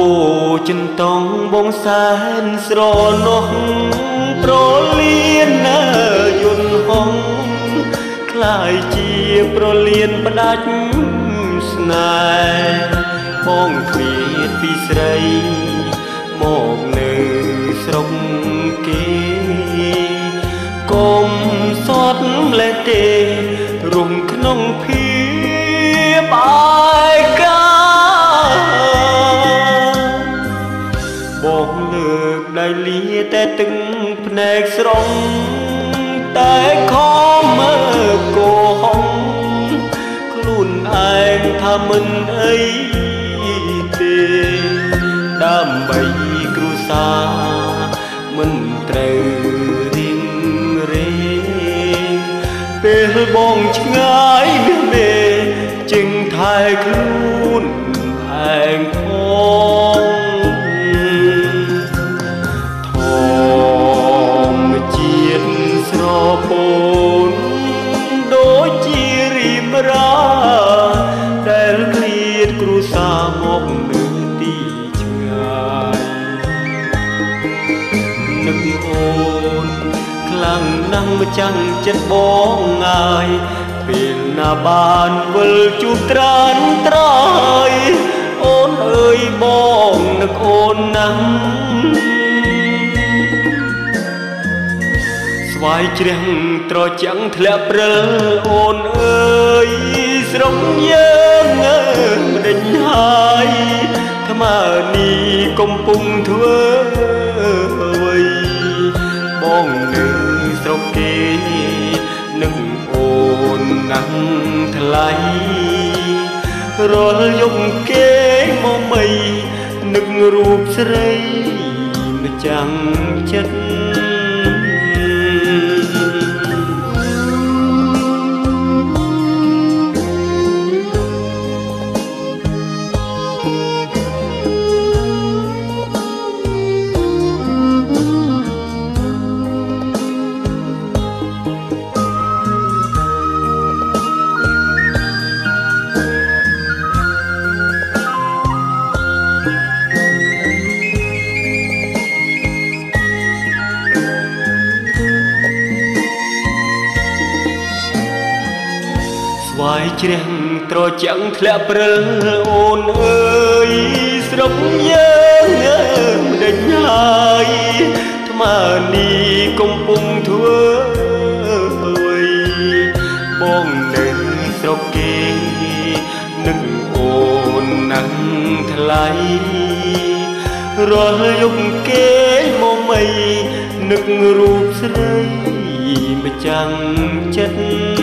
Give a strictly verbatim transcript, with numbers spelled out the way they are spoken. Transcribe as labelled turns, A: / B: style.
A: ปูចិនតងបងសែនស្រនោះប្រលៀននៅយន្តហងคล้ายជាប្រលៀនផ្ដាច់ស្នេហ៍បងឃ្លាតពីស្រីមកនៅស្រុកគេកុំសត់លេះទេរំក្នុងភាពអាយកាបងលើកដៃលាតែទឹកភ្នែកស្រងតែខំមើលកោហងខ្លួនឯងថាមិនអីទេដើម្បីគ្រួសារមិនត្រូវរៀងរេពេលបងឆ្ងាយនេះមេจึงថែខ្លួនឯងផងធម្មជាតិស្រពោនដូចជារីមរាដែលឃ្លាតគ្រួសារមកនៅទីឆ្ងាយនឹកអូនខ្លាំងណាស់ម្ចាំងចិត្តបងងាយពេលណាបានវិលជួបត្រានត្រយអូនអើយបងនឹកអូនណាស់ស្វាយជ្រះត្រចាំងធ្លាក់ព្រិលអូនអើយស្រុកយើងមិនដេញហើយថ្មើនេះកំពុងធ្វើអ្វីបងនៅស្រុកគេនឹកអូនណាស់ថ្លៃរាល់យប់គេមកមីនឹករូបស្រីម្ចាំងចិត្តស្វាយជ្រះត្រចាំងធ្លាក់ព្រិលអូនអើយស្រុកយើងមិនដេញហើយថ្មើនេះកំពុងធ្វើអ្វីបងនៅស្រុកគេនឹកអូនណាស់ថ្លៃរាល់យប់គេមកមីនឹករូបស្រីម្ចាំងចិត្ត